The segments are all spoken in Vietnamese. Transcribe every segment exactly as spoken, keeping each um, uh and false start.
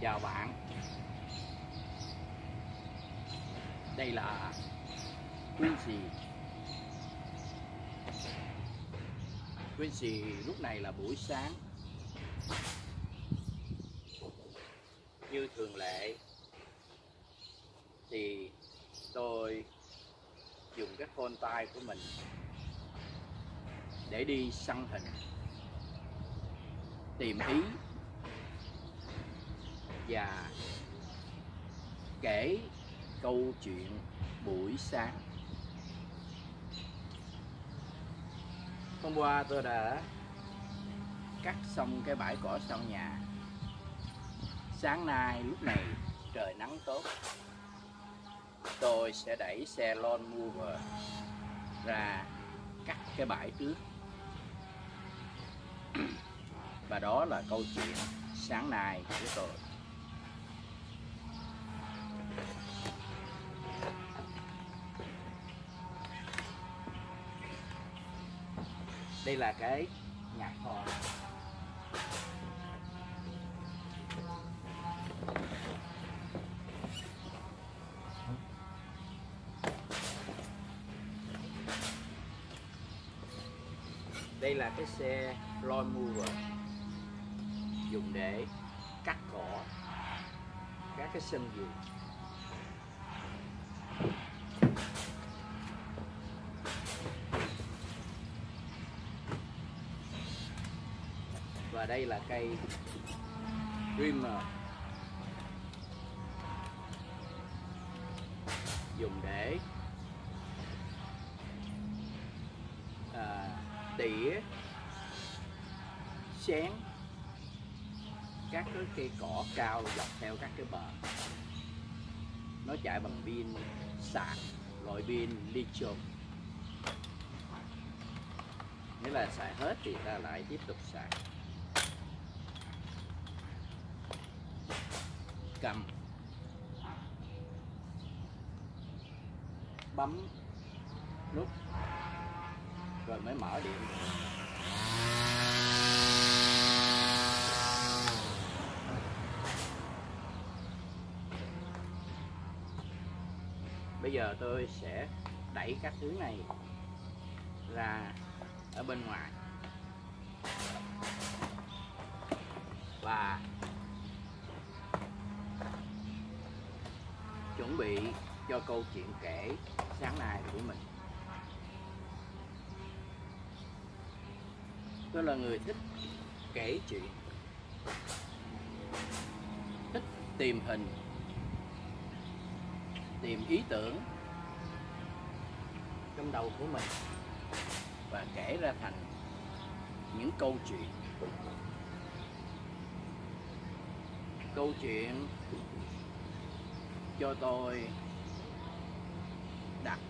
Chào bạn. Đây là Quincy. Quincy lúc này là buổi sáng. Như thường lệ thì tôi dùng cái phone tay của mình để đi săn hình, tìm ý và kể câu chuyện buổi sáng. Hôm qua tôi đã cắt xong cái bãi cỏ sau nhà. Sáng nay lúc này trời nắng tốt, tôi sẽ đẩy xe lawn mower ra cắt cái bãi trước. Và đó là câu chuyện sáng nay của tôi. Đây là cái nhà kho. Đây là cái xe lawn mower dùng để cắt cỏ các cái sân vườn. Và đây là cây trimmer dùng để à, tỉa xén các cái cây cỏ cao dọc theo các cái bờ. Nó chạy bằng pin sạc loại pin lithium, nghĩa là xài hết thì ta lại tiếp tục sạc. Cầm bấm nút rồi mới mở điện. Bây giờ tôi sẽ đẩy các thứ này ra ở bên ngoài và chuẩn bị cho câu chuyện kể sáng nay của mình. Tôi là người thích kể chuyện, thích tìm hình, tìm ý tưởng trong đầu của mình và kể ra thành những câu chuyện. Câu chuyện cho tôi đặt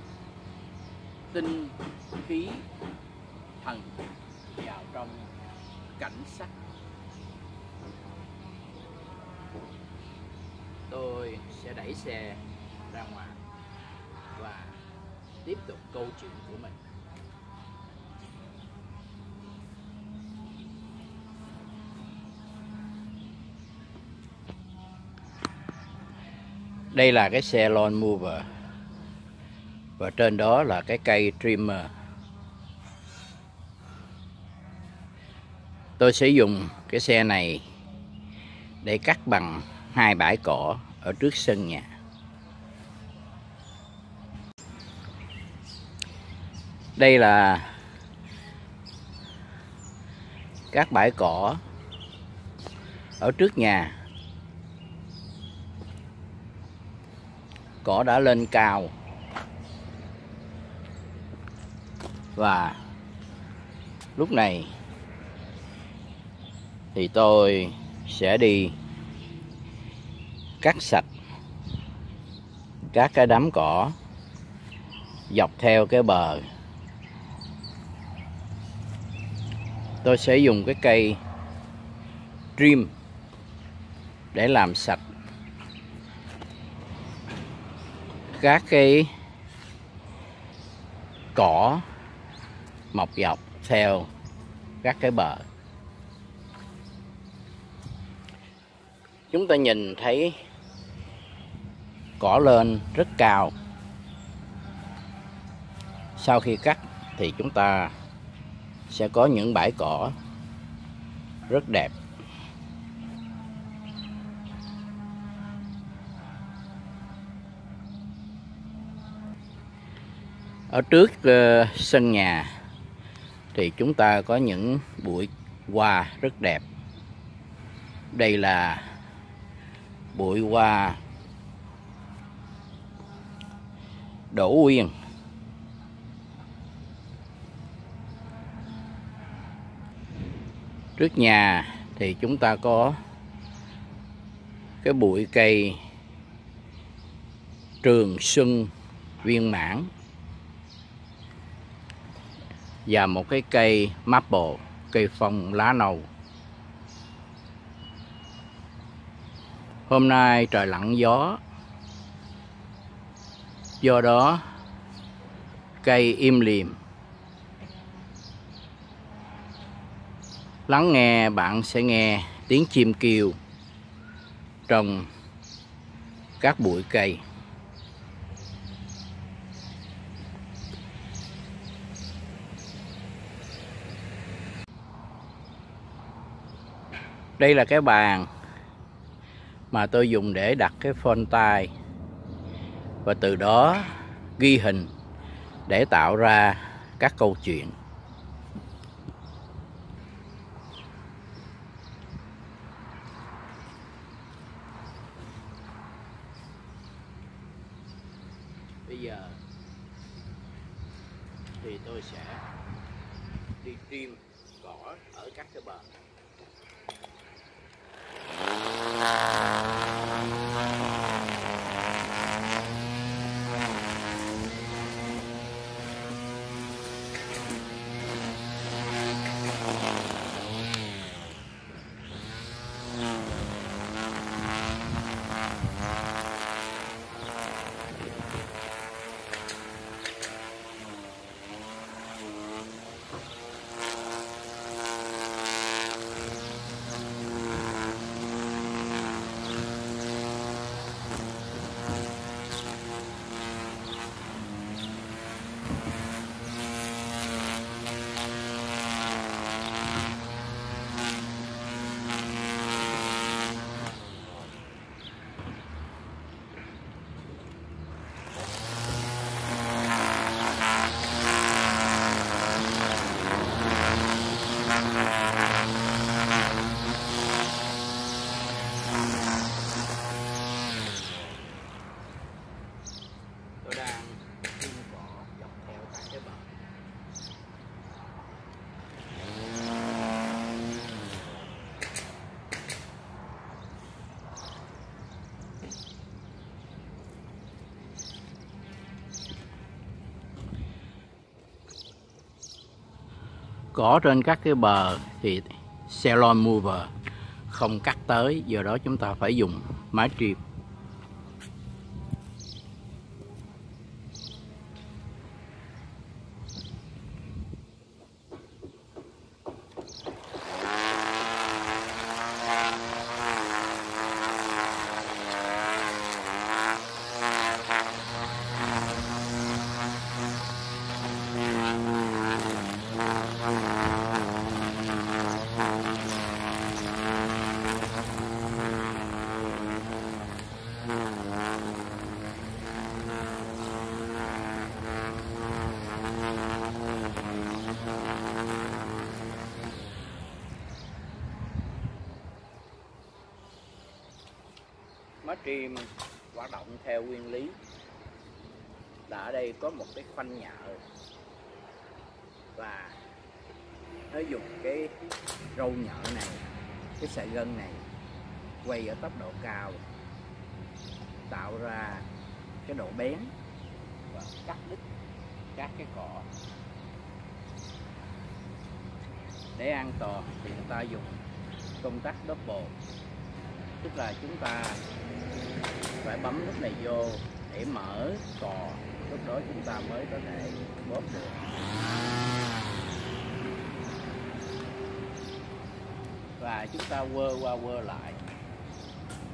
tinh khí thần vào trong cảnh sắc. Tôi sẽ đẩy xe ra ngoài và tiếp tục câu chuyện của mình. Đây là cái xe lawn mower và trên đó là cái cây trimmer. Tôi sẽ dùng cái xe này để cắt bằng hai bãi cỏ ở trước sân nhà. Đây là các bãi cỏ ở trước nhà. Cỏ đã lên cao và lúc này thì tôi sẽ đi cắt sạch các cái đám cỏ dọc theo cái bờ. Tôi sẽ dùng cái cây trim để làm sạch các cái cỏ mọc dọc theo các cái bờ. chúng ta nhìn thấy cỏ lên rất cao. Sau khi cắt thì chúng ta sẽ có những bãi cỏ rất đẹp. Ở trước uh, sân nhà thì chúng ta có những bụi hoa rất đẹp. Đây là bụi hoa đỗ uyên. Trước nhà thì chúng ta có cái bụi cây trường xuân viên mãn và một cái cây maple, cây phong lá nâu. Hôm nay trời lặng gió, do đó cây im lìm. Lắng nghe, bạn sẽ nghe tiếng chim kêu trong các bụi cây. Đây là cái bàn mà tôi dùng để đặt cái phone tai và từ đó ghi hình để tạo ra các câu chuyện. Bây giờ thì tôi sẽ đi trim cỏ ở các cái bờ. Tôi đang trim cỏ dọc theo các cái bờ. Cỏ trên các cái bờ thì xe lawn mover không cắt tới, do đó chúng ta phải dùng máy trim. Máy trim hoạt động theo nguyên lý là ở đây có một cái khoanh nhợ và nó dùng cái râu nhợ này, cái sợi gân này quay ở tốc độ cao, tạo ra cái độ bén và cắt đứt các cái cỏ. Để an toàn thì người ta dùng công tắc double, tức là chúng ta phải bấm nút này vô để mở cò, lúc đó chúng ta mới có thể bóp được. Và chúng ta quơ qua quơ lại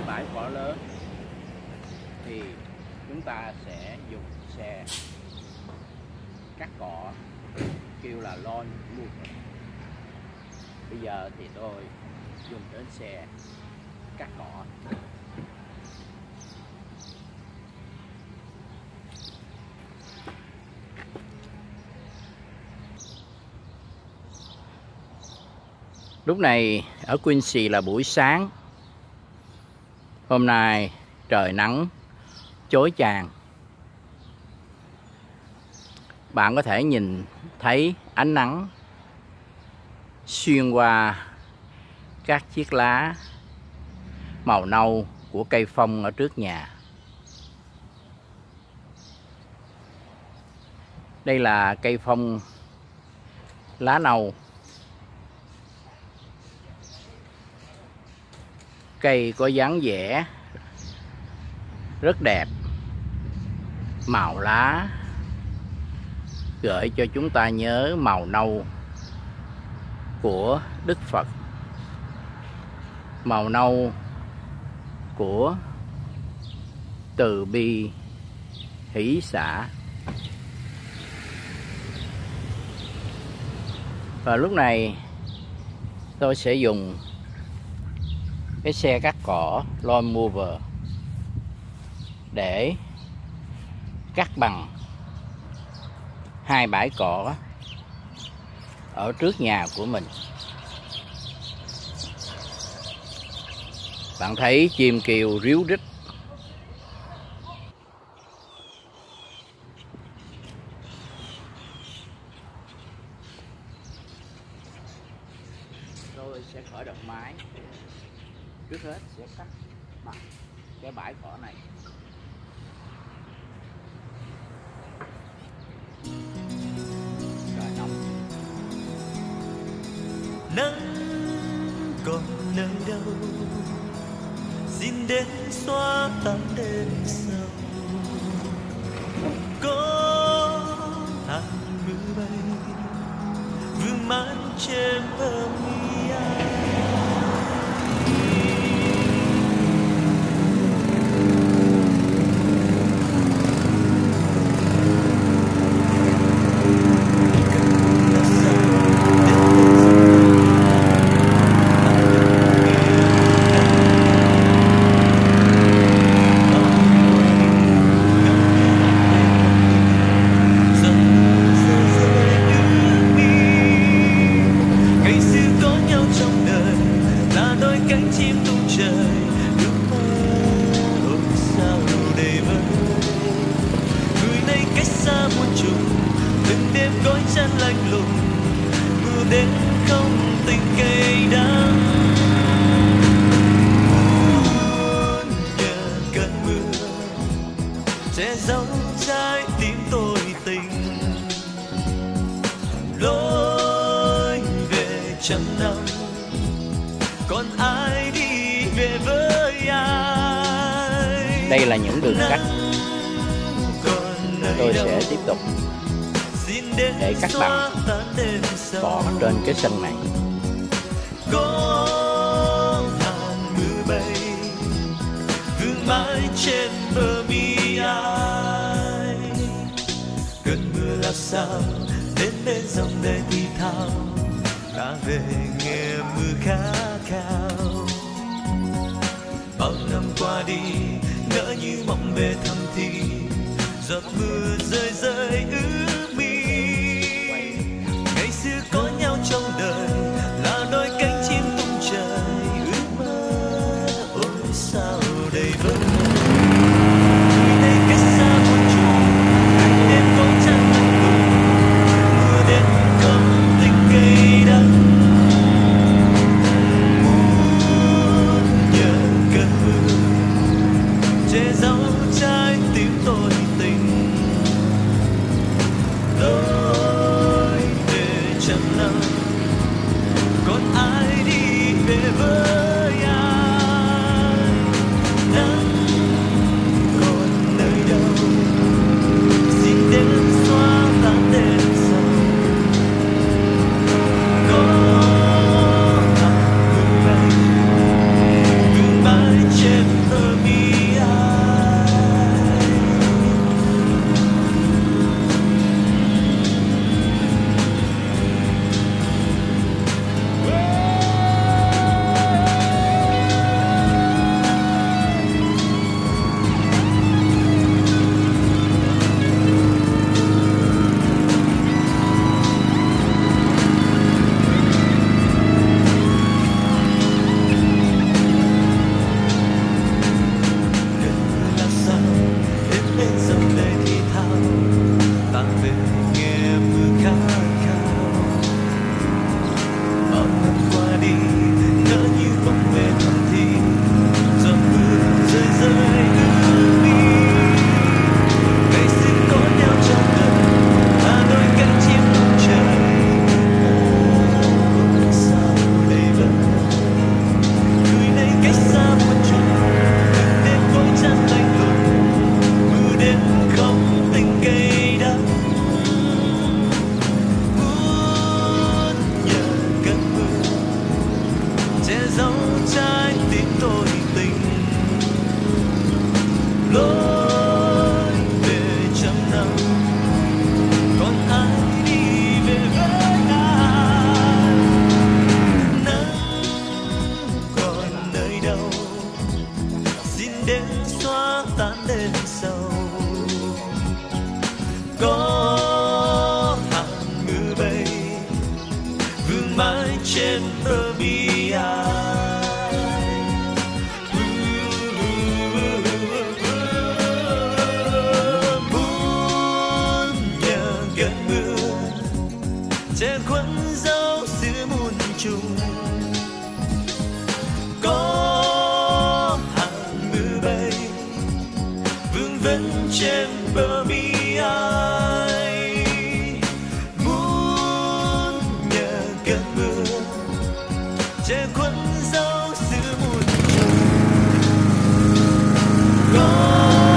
bãi cỏ lớn thì chúng ta sẽ dùng xe cắt cỏ, kêu là lawn mower. Bây giờ thì tôi dùng đến xe cắt cỏ. Lúc này ở Quincy là buổi sáng. Hôm nay trời nắng chói chang. Bạn có thể nhìn thấy ánh nắng xuyên qua các chiếc lá màu nâu của cây phong ở trước nhà. Đây là cây phong lá nâu. Cây có dáng vẻ rất đẹp, màu lá gợi cho chúng ta nhớ màu nâu của Đức Phật, màu nâu của từ bi hỷ xả. Và lúc này tôi sẽ dùng cái xe cắt cỏ lawn mower để cắt bằng hai bãi cỏ ở trước nhà của mình. Bạn thấy chim kêu ríu rít. Tôi sẽ khởi động máy. Trước hết sẽ cắt bằng cái bãi cỏ này. Trời nóng. Nắng còn nơi đâu xin đến xóa tan đêm sâu. Có hàng mưa bay vương mãn trên bờ mi ai. Đến không tình cay đắng, muốn nhờ cơn mưa che giấu trái tim tôi tình. Lối về trăm năm, còn ai đi về với ai. Đây là những đường cắt tôi sẽ tiếp tục để cắt bằng cỏ trên cái sân này. Có hàng mưa bay vương mãi trên bờ mi ai. Cơn mưa là sao đến bên dòng đời thì thao, ta về nghe mưa khát khao. Bao năm qua đi ngỡ như mộng về thăm thì giọt mưa rơi rơi ướt mi. Ngày xưa có nhau trong đời là đôi cánh chim tung trời ước mơ. Ôi sao đầy vơi người đây cách xa muôn trùng, anh đêm có chân lạnh lùng, mưa đến không tình cây đắng. Muốn nhờ cơn mưa che giấu trái tim tôi tình. Lối về trăm năm, còn ai đi về với ai. Nắng còn nơi đâu xin đến xóa tan đêm sâu. Có hàng mưa bay vương mãi trên dấu trái tim tôi tình. Lối về trăm năm, còn ai đi về với ai? Nắng còn nơi đâu, xin đến xóa tan đêm sâu. Có hàng mưa bay vương mãi trên bờ mi ai. Muốn nhờ cơn mưa che khuất dấu giữa muôn trùng. Có hàng mưa bay vương vấn trên bờ mi ai. Muốn nhờ cơn mưa che khuất dấu giữa muôn trùng. Có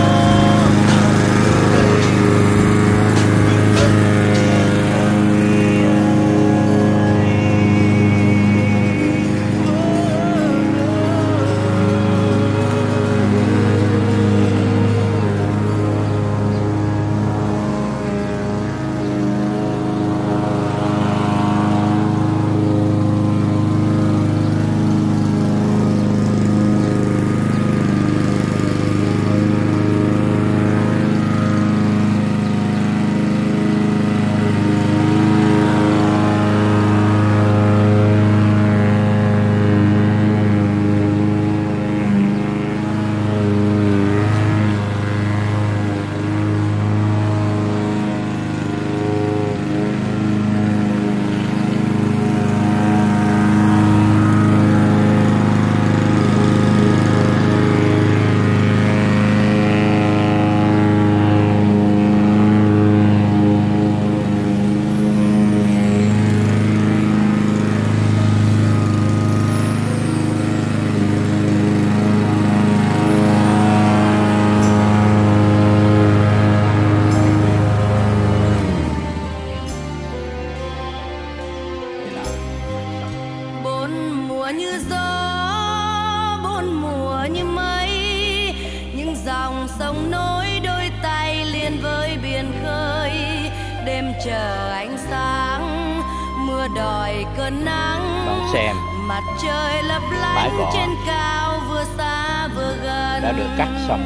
như gió, bốn mùa như mây, những dòng sông nối đôi tay liền với biển khơi. Đêm chờ ánh sáng, mưa đòi cơn nắng. Đón xem Mặt trời lấp bãi lánh cỏ trên cao, vừa xa vừa gần đã được cắt xong,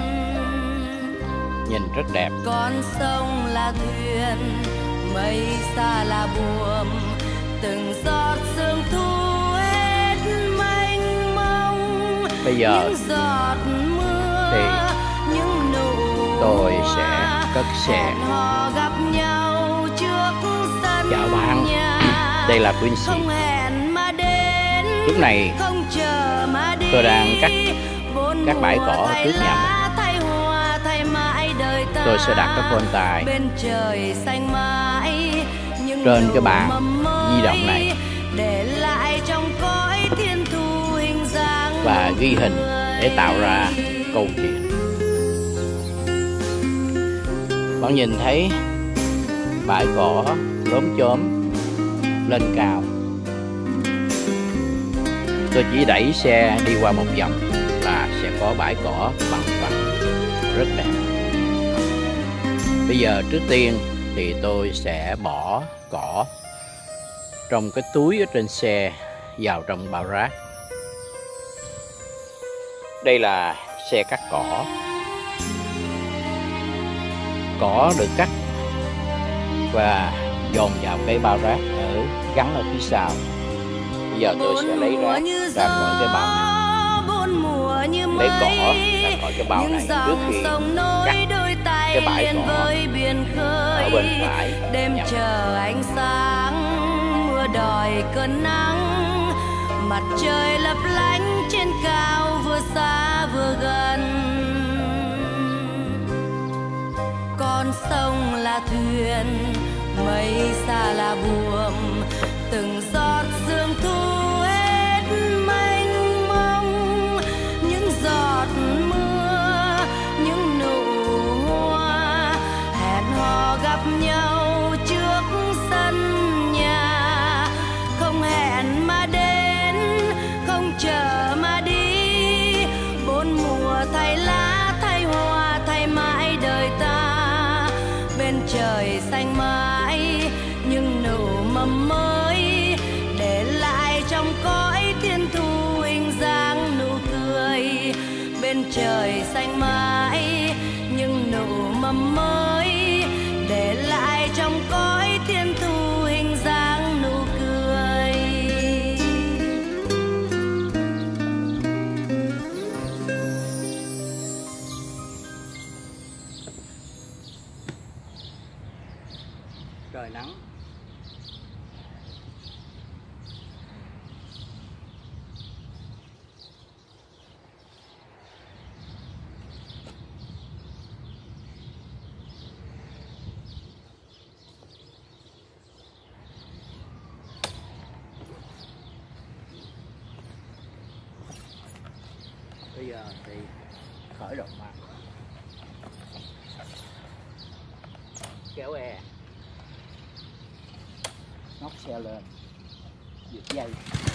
nhìn rất đẹp. Con sông là thuyền, mây xa là buồm, từng giọt sương thu hết mênh mông. Bây giờ những giọt mưa, thì những nụ tôi sẽ cất xe. hẹn hò gặp nhau trước sân Chào bạn, nhà. đây là Quincy. Không hẹn mà đến, Lúc này không chờ mà đi. tôi đang cắt các bãi cỏ trước nhà mình. Thay hoa, thay mãi đời ta. Tôi sẽ đặt cái phone tài bên trời xanh mãi, những trên cái bàn mầm mới di động này để lại trong cõi thiên thu hình dáng và ghi hình để tạo ra câu chuyện. Bạn nhìn thấy bãi cỏ lốm chốm lên cao. Tôi chỉ đẩy xe đi qua một vòng là sẽ có bãi cỏ bằng phẳng rất đẹp. Bây giờ trước tiên thì tôi sẽ bỏ cỏ trong cái túi ở trên xe vào trong bao rác. Đây là xe cắt cỏ. Cỏ được cắt và dồn vào cái bao rác ở gắn ở phía sau. Bây giờ tôi sẽ lấy rác ra khỏi cái bao này, lấy cỏ ra khỏi cái bao này trước khi cắt cái bãi cỏ ở bên phải. Đêm chờ ánh sáng, mưa đòi cơn nắng, mặt trời lấp lánh trên cao, vừa xa vừa gần. Con sông là thuyền, mây xa là buồm, từng giọt sương thu hết mênh mông. Những giọt mưa, những nụ hoa, hẹn hò gặp nhau trước sân nhà. Không hẹn mà đến, không chờ trời xanh mãi, những nụ mầm mới để lại trong cõi thiên thu hình dáng nụ cười. Trời nắng, bây giờ thì khởi động mặt, kéo e, nóc xe lên, giật dây.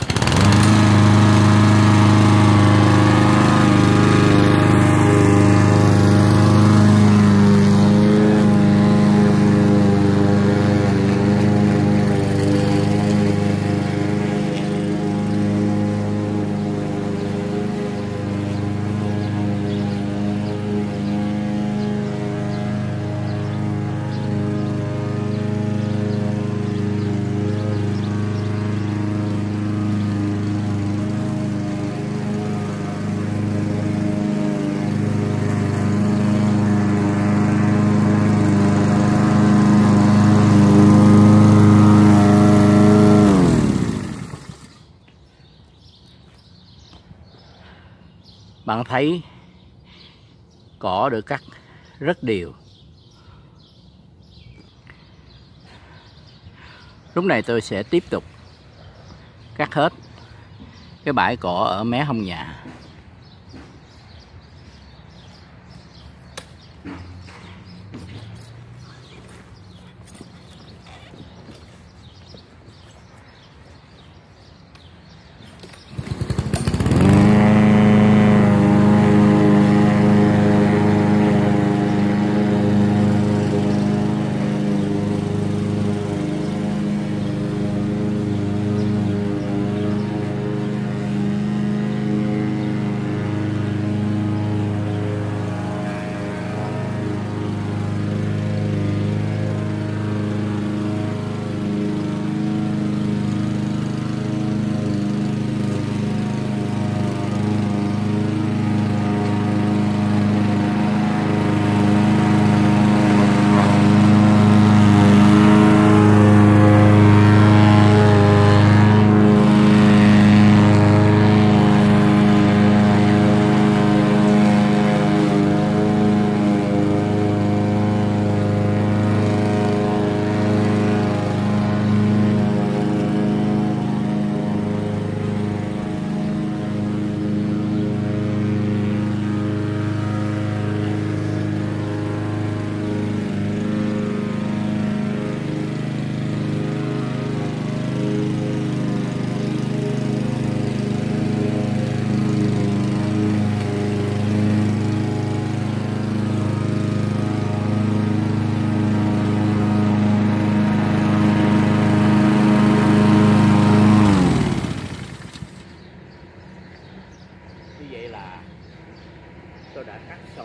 Bạn thấy cỏ được cắt rất đều. Lúc này tôi sẽ tiếp tục cắt hết cái bãi cỏ ở mé hông nhà. Tôi đã cắt xong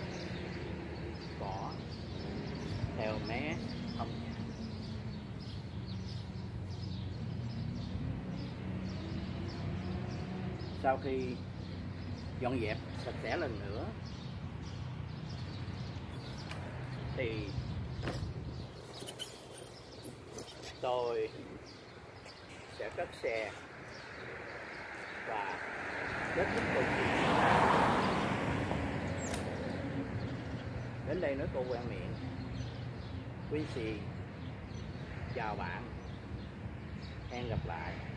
cỏ theo mé hông nhà. Sau khi dọn dẹp sạch sẽ lần nữa thì tôi sẽ cất xe và kết thúc câu chuyện. Đến đây nói câu quen miệng. Quý sĩ chào bạn, hẹn gặp lại.